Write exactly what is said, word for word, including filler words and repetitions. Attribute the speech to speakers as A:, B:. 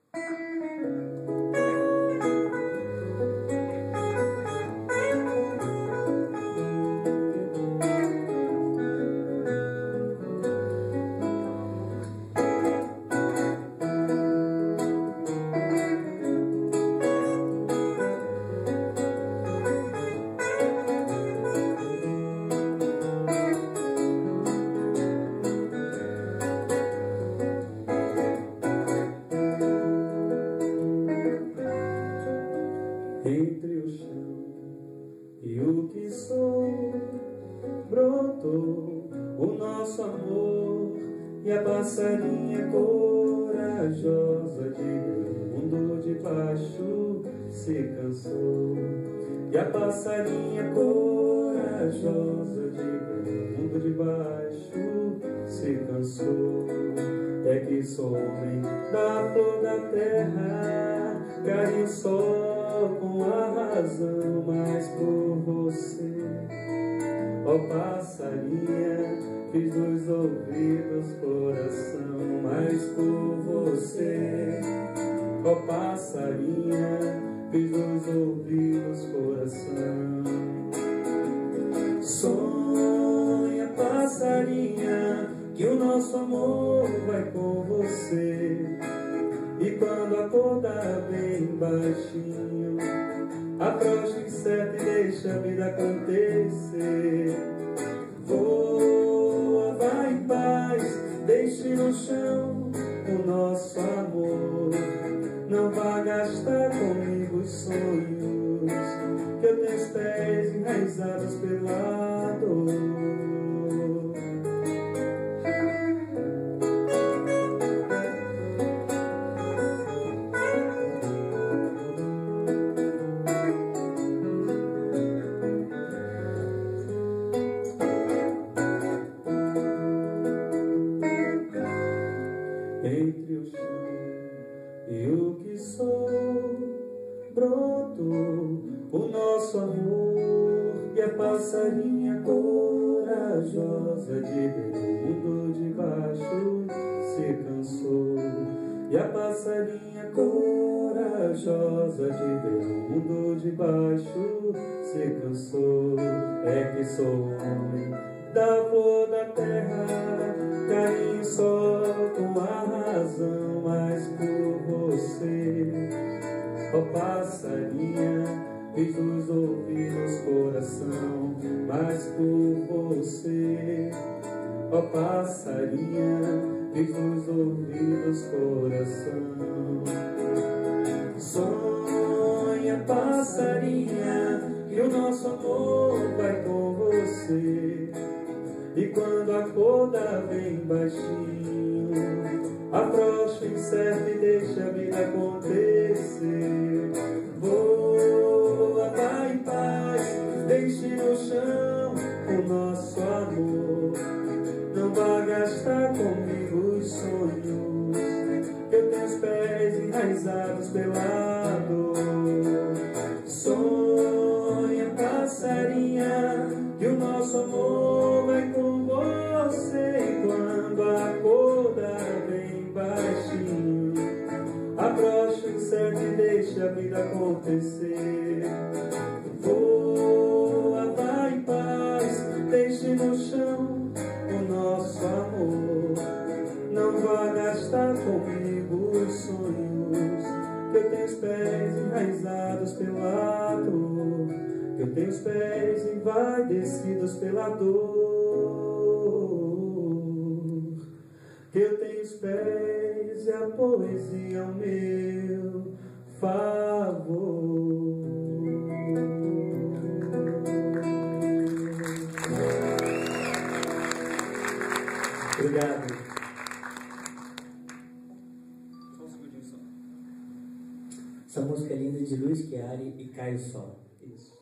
A: Entre o chão e o que sou, brotou o nosso amor, e a passarinha corajosa de ver o mundo de baixo se cansou. E a passarinha corajosa de ver o mundo de baixo se cansou. É que sou homem da flor da terra, caio só com a razão, mas por você, ó passarinha, fiz dos ouvidos coração, mas por você, ó passarinha, fiz dos ouvidos coração. Sonha, passarinha, que o nosso amor vai com você, e quando acordar bem baixinho, afrouxa, incerta e deixa a vida acontecer. Voa, vai em paz, deixe no chão o nosso amor. Não vá gastar comigo os sonhos, que eu tenho os pés enraizados pela dor. Entre o chão e o que sou, brotou o nosso amor, e a passarinha corajosa de ver o mundo de baixo se cansou. E a passarinha corajosa de ver o mundo de baixo se cansou. É que sou homem da flor da terra, caí só com a razão, mas por você, ó passarinha, fiz dos ouvidos coração, mas por você, ó passarinha, fiz dos ouvidos coração. Sonha, passarinha, que o nosso amor vai com você, e quando acordar bem baixinho, afrouxa, incerta e deixa a vida acontecer. Voa, vai em paz, deixe no chão o nosso amor. Não vá gastar comigo os sonhos, que eu tenho os pés enraizados pela dor. Sonha, passarinha, que o nosso amor vai com você, e quando acordar bem baixinho, afrouxa, incerta e deixa a vida acontecer. Voa, vai em paz, deixe no chão o nosso amor. Não vá gastar comigo os sonhos, que eu tenho os pés enraizados pela dor, que eu tenho os pés envaidecidos pela dor, que eu tenho os pés e a poesia ao meu favor. Obrigado.
B: Só um segundinho só.
C: Essa música é linda, de Luiz Chiari e Caio Sol.
A: Isso.